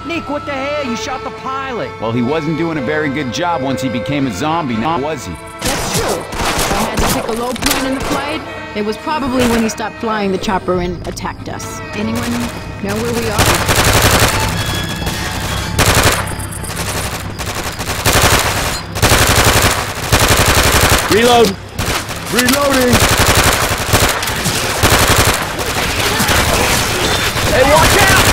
Nick, what the hell? You shot the pilot. Well, he wasn't doing a very good job once he became a zombie, now was he? That's true. If I had to pick a low point in the flight, it was probably when he stopped flying the chopper and attacked us. Anyone know where we are? Reload! Reloading! Hey, watch out!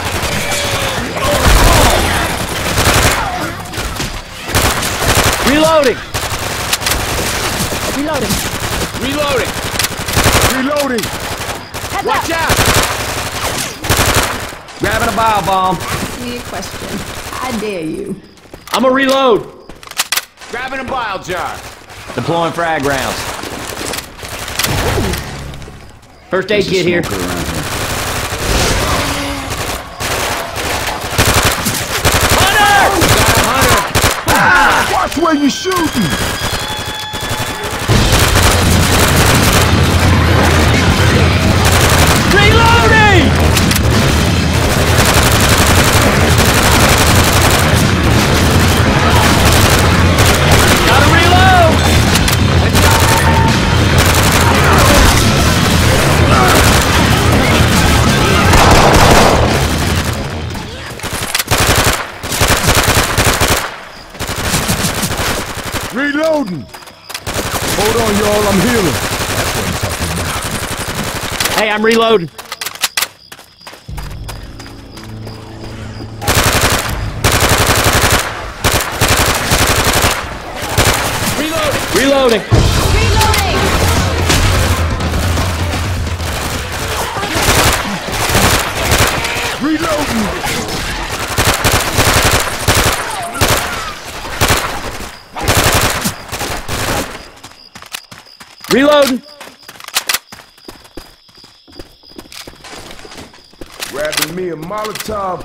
Reloading! Reloading. Reloading! Reloading! Heads Watch up. out! Grabbing a bio bomb. Ask me a question. I dare you. I'm a reload! Grabbing a bile jar. Deploying frag rounds. First aid kit here. Watch where you're shooting! Reloading! Gotta reload! Reloading! Hold on, y'all, I'm healing. Hey, I'm reloading. Reloading. Reloading! Reloading. Grabbing me a Molotov.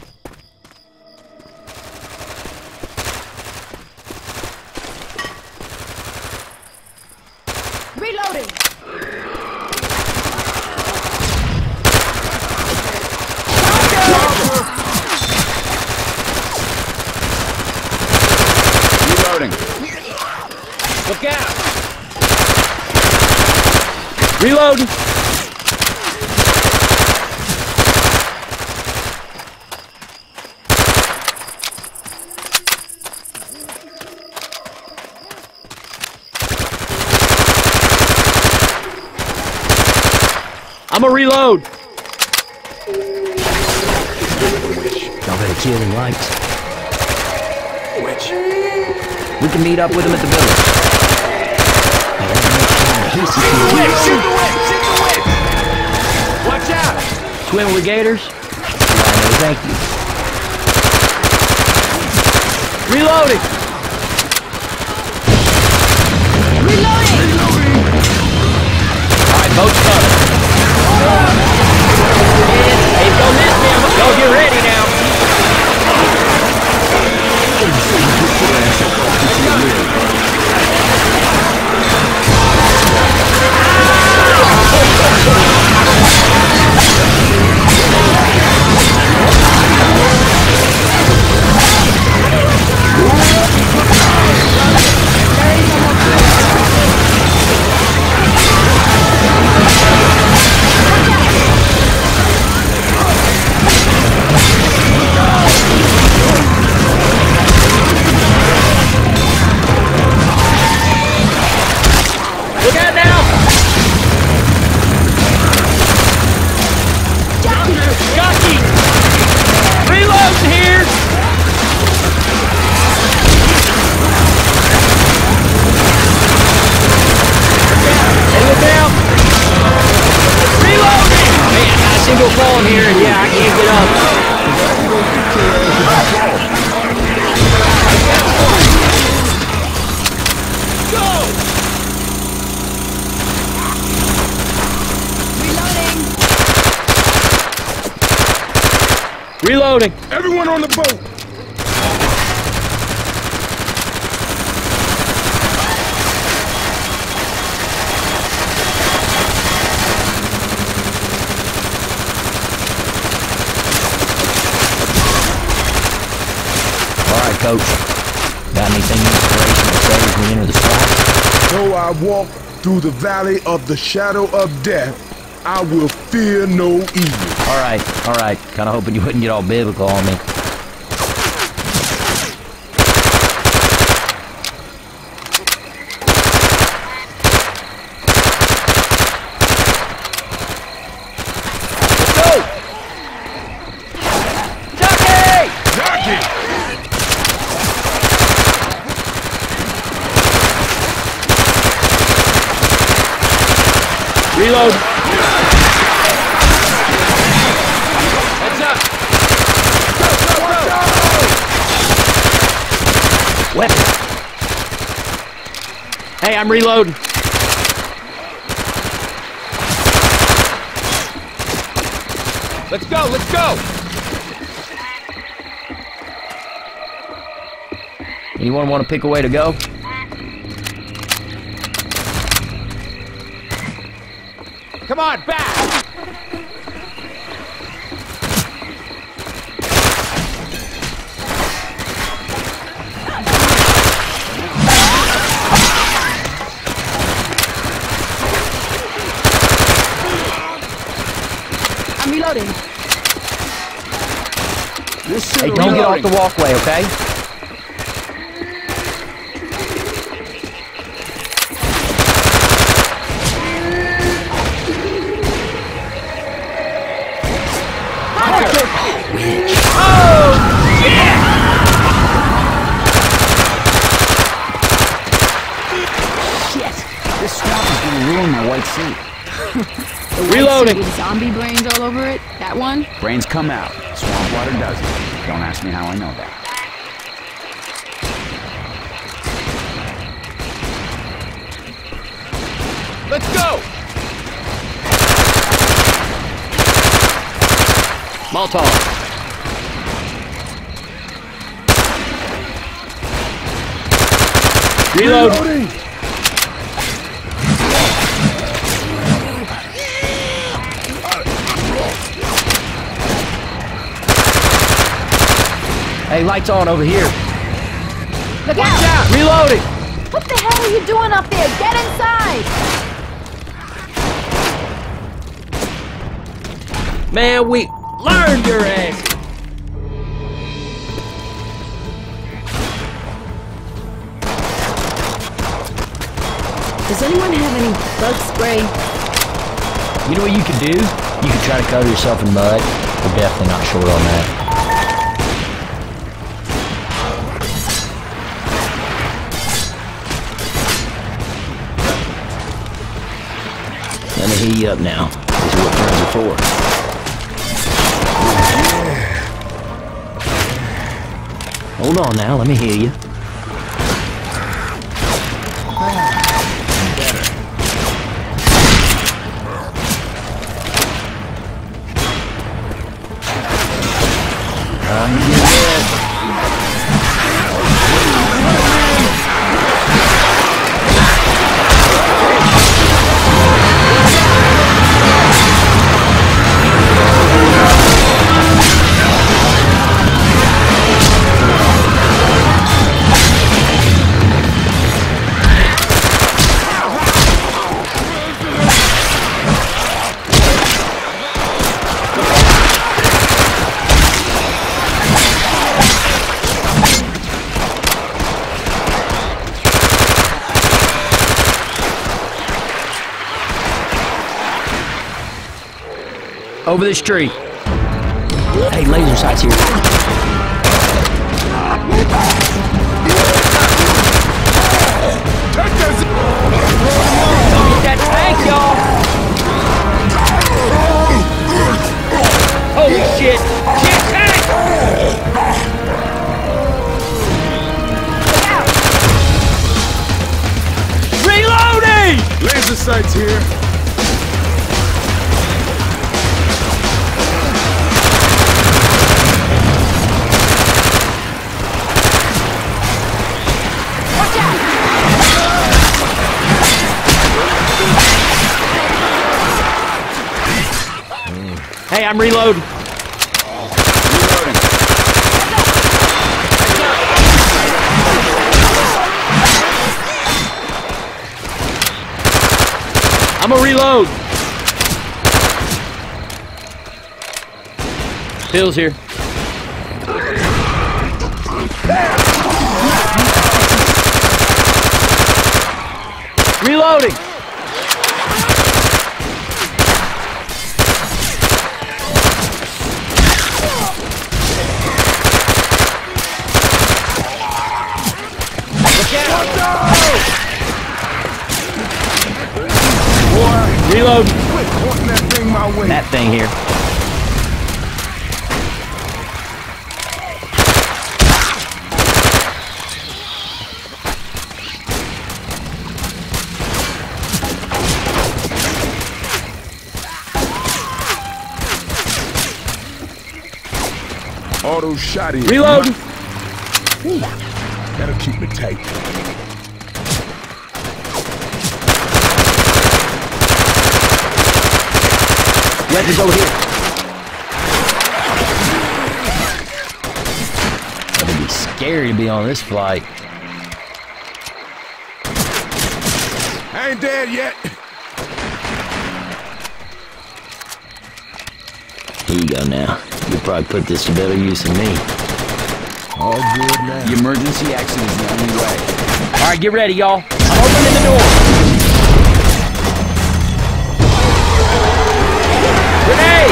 Reloading. Reloading. Look out. Reloading. I'm a reload. Y'all better kill him right. Which? We can meet up with him at the village. Watch out. Swim with gators? Yeah, no, thank you. Reloading. All right, boat's coming. Hey, don't miss me. Go get ready now. Look out now. Jockey. Reloading here. Hey, look out. Reloading. Man, I got a single fall here, and yeah, I can't get up. Go. Reloading. Everyone on the boat! Coach. Got anything inspirational to say as we enter the swamp? Though I walk through the valley of the shadow of death, I will fear no evil. All right. Kinda hoping you wouldn't get all biblical on me. Reload. Heads up! Weapon. Hey, I'm reloading. Let's go, let's go! Anyone want to pick a way to go? Come on, back! I'm reloading. Hey, don't get off the walkway, okay? Reloading. With zombie brains all over it. That one. Brains come out. Swamp water doesn't. Don't ask me how I know that. Let's go! Molotov. Reload. Hey, lights on over here. Look out! Reloading. What the hell are you doing up there? Get inside! Man, we learned your ass. Does anyone have any bug spray? You know what you could do? You could try to cover yourself in mud. We're definitely not short on that. Let me heat you up now. This is what friends are for. Hold on now, let me hear you. Over this tree. Hey, laser sights here. Don't get that tank, y'all. Holy shit. Shit, tank. Reloading! Laser sights here. Hey, I'm reloading. gonna reload. Bill's here. Reloading. Reload. Quit pointing that thing my way. That thing here. Auto shotty. Reload. That'll keep me tight. Weapons over here. It'd be scary to be on this flight. I ain't dead yet. Here you go now. You'll probably put this to better use than me. All good now. The emergency exit is the only way. All right, get ready, y'all. I'm opening the door. Grenade!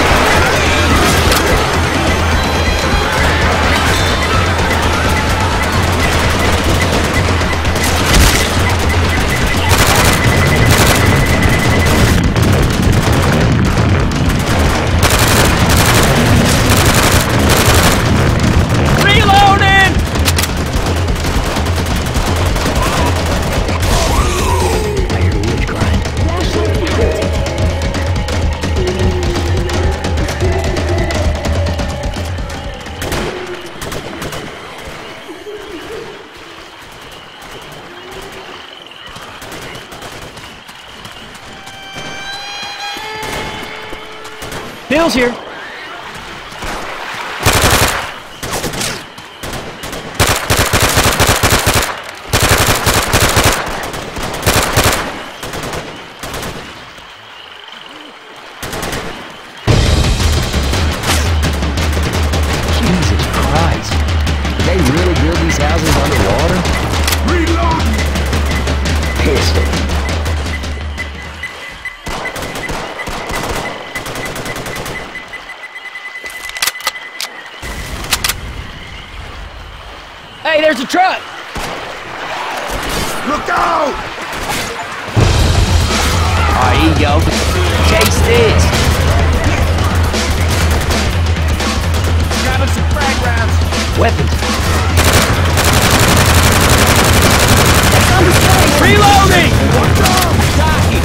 Bill's here. Jesus Christ. Did they really build these houses underwater? Reload. Pistol. Hey, there's a truck. Look out! All right, here you go. Chase this. Grabbing some frag rounds. Weapons. Reloading! Jockey.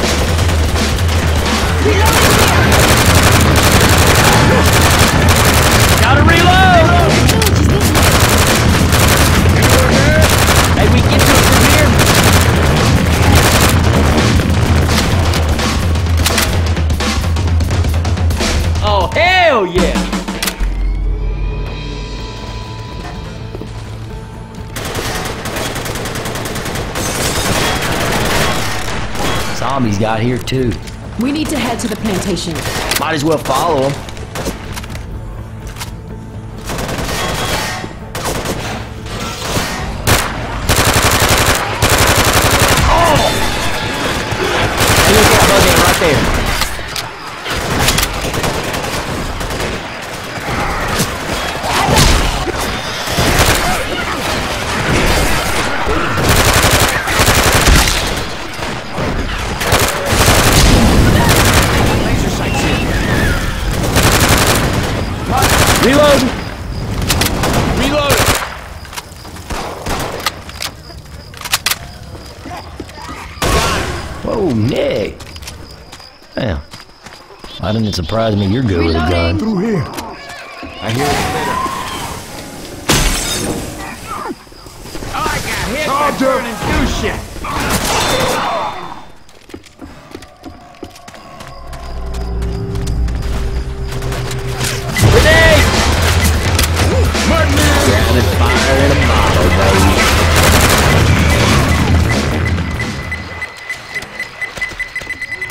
Gotta reload! Hey, we get to it from here. Oh, hell yeah! Zombies got here too. We need to head to the plantation. Might as well follow them. Hey, look at that bug right there. Laser sights in. Reload! Reload. Whoa, Nick. Damn. Why didn't it surprise me you're good with a gun? Through here. I hear it later. Oh, I got hit by Charger. burning do shit. Grenade! Grounded fire in a bottle, baby.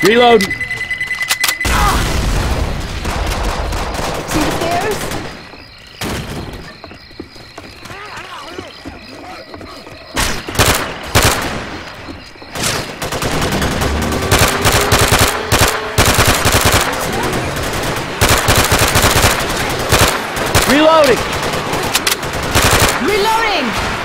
Reload. See the stairs? Reloading. Reloading!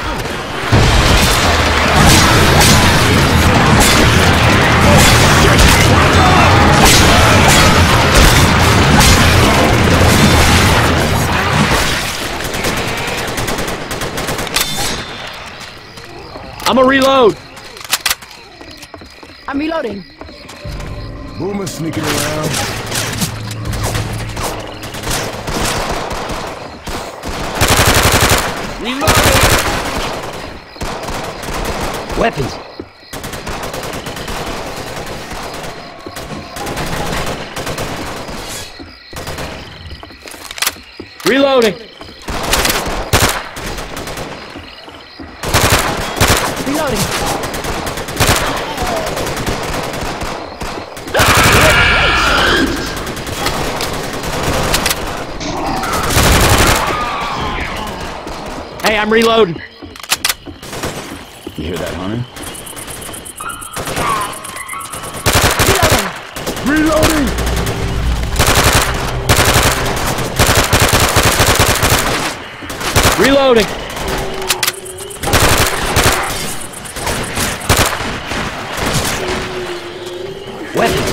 I'm a reload. I'm reloading. Boomer sneaking around. Weapons. Reloading. Reloading. Hey, I'm reloading. You hear that, Hunter? Reloading. Reloading! Reloading. Weapons.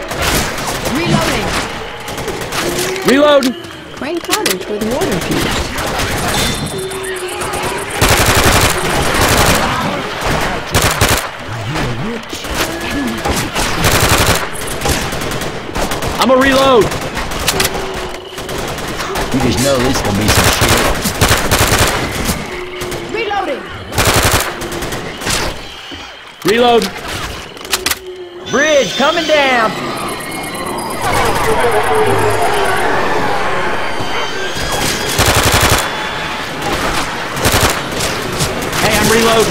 Reloading. Reloading. Crane cottage with water features. I'm a reload. You just know this is gonna be some shit. Reloading. Reload. Bridge coming down. Hey, I'm reloading.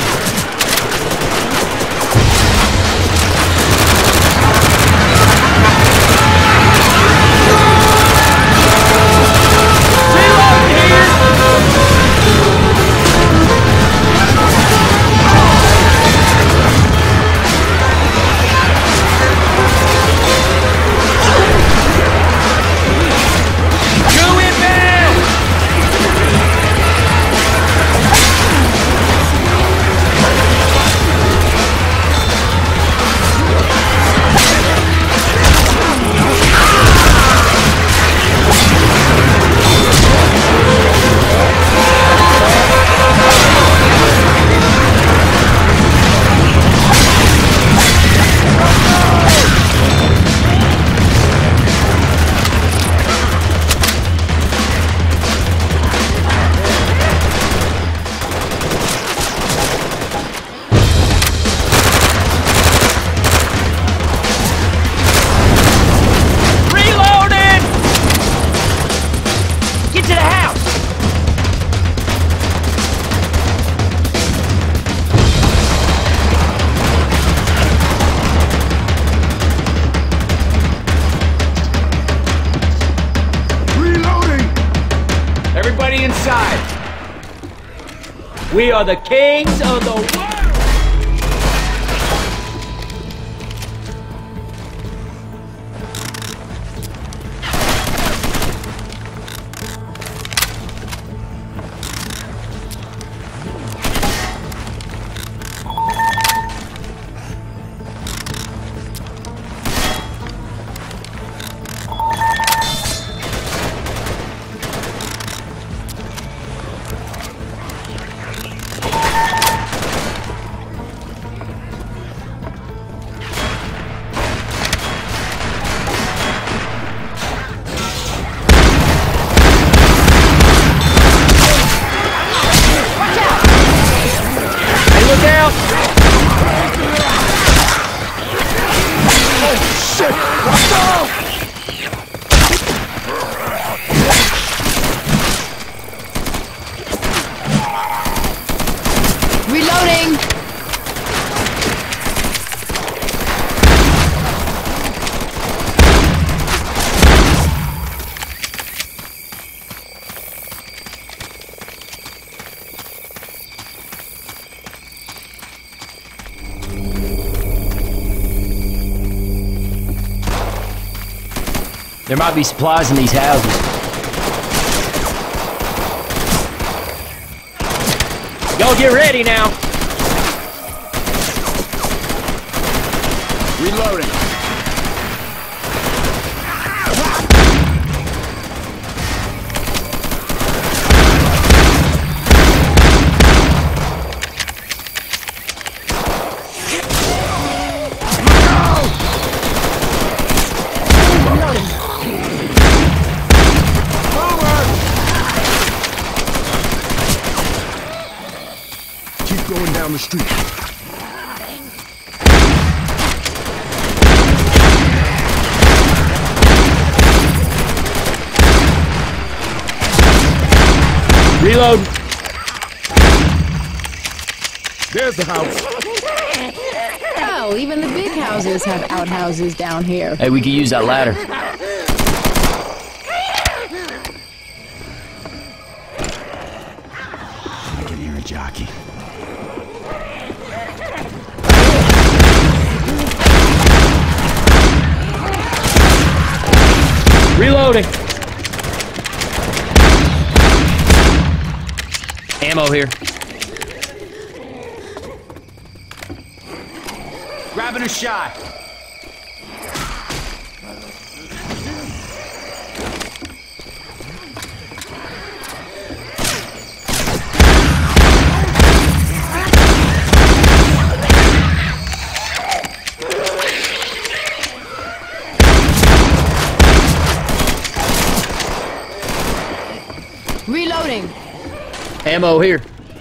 Everybody inside! We are the kings of the world! There might be supplies in these houses. Y'all get ready now. Reloading. Keep going down the street. Reload. There's the house. Hell, even the big houses have outhouses down here. Hey, we could use that ladder. I can hear a jockey. Reloading. Ammo here. Grabbing a shot. Reloading. Ammo here.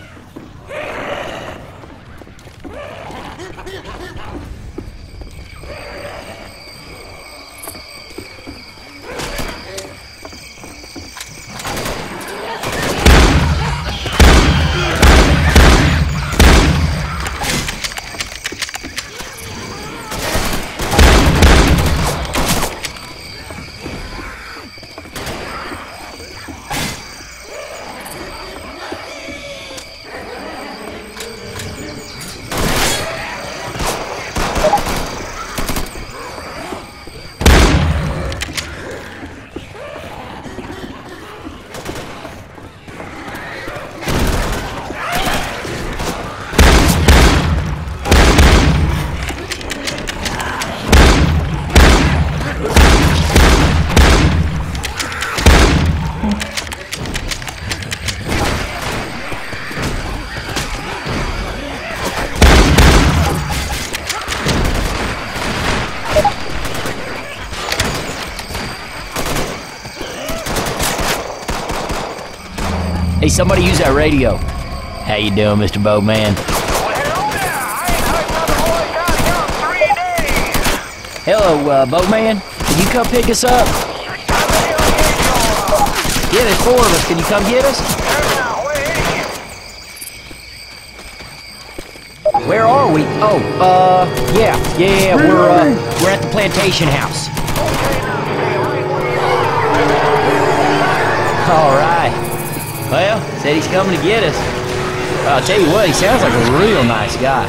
Hey, somebody use that radio. How you doing, Mr. Boatman? Hello, Boatman. Can you come pick us up? Yeah, there's 4 of us. Can you come get us? Where are we? Oh, yeah. We're at the plantation house. All right. Well, said he's coming to get us. I'll tell you what, he sounds like a real nice guy.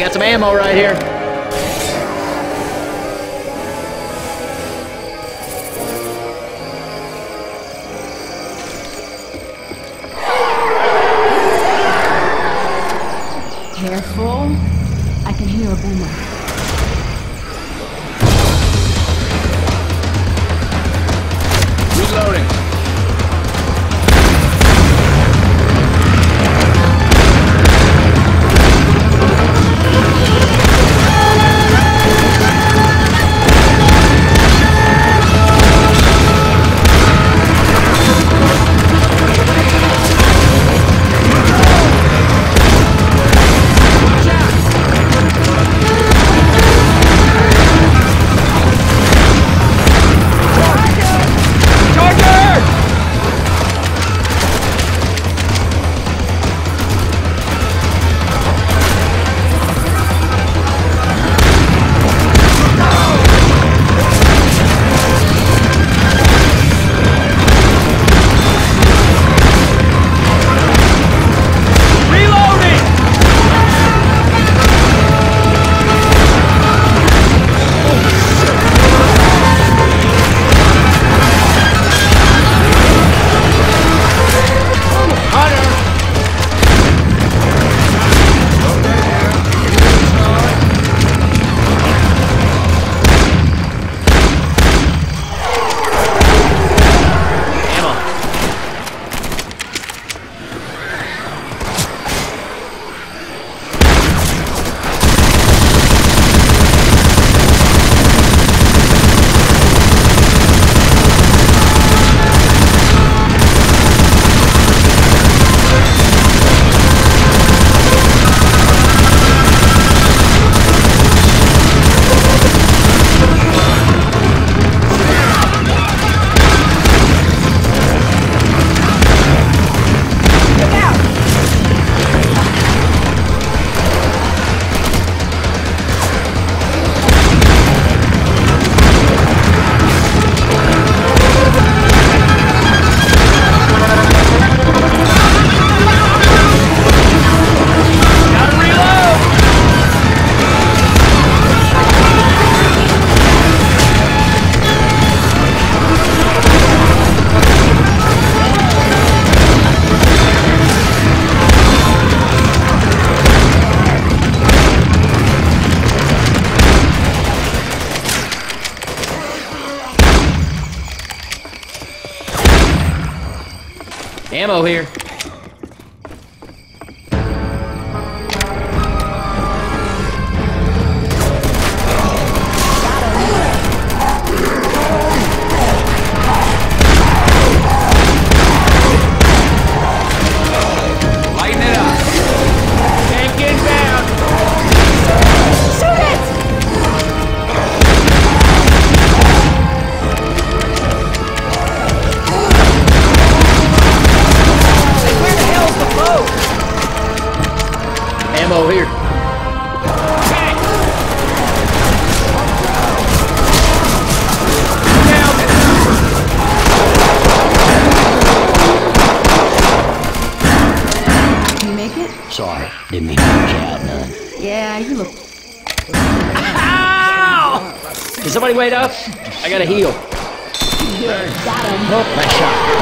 got some ammo right here. Careful. I can hear a boomer. Reloading. Ammo here. Lighten it up. Tank inbound. Shoot it! Where the hell's the boat? Ammo here. Can you make it? Sorry, didn't mean to put you out none. Yeah, you look... Ow! Can somebody wait up? I gotta heal. Got him. Oh, nice shot.